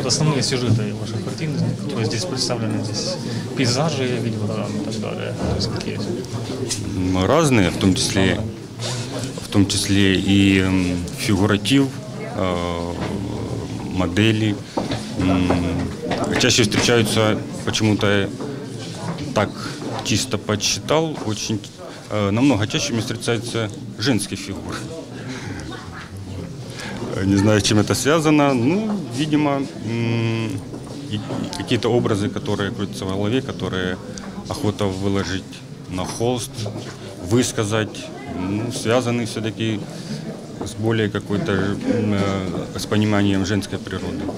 вот основные сюжеты ваших картин? То есть здесь представлены пейзажи, я видел, и так далее. То есть какие? Разные, в том числе и фигуратив, модели. Чаще встречаются, почему-то так чисто подсчитал, очень намного чаще мне встречаются женские фигуры. Не знаю, с чем это связано. Ну, видимо, какие-то образы, которые крутятся в голове, которые охота выложить на холст, высказать, ну, связаны все-таки с более какой-то, с пониманием женской природы.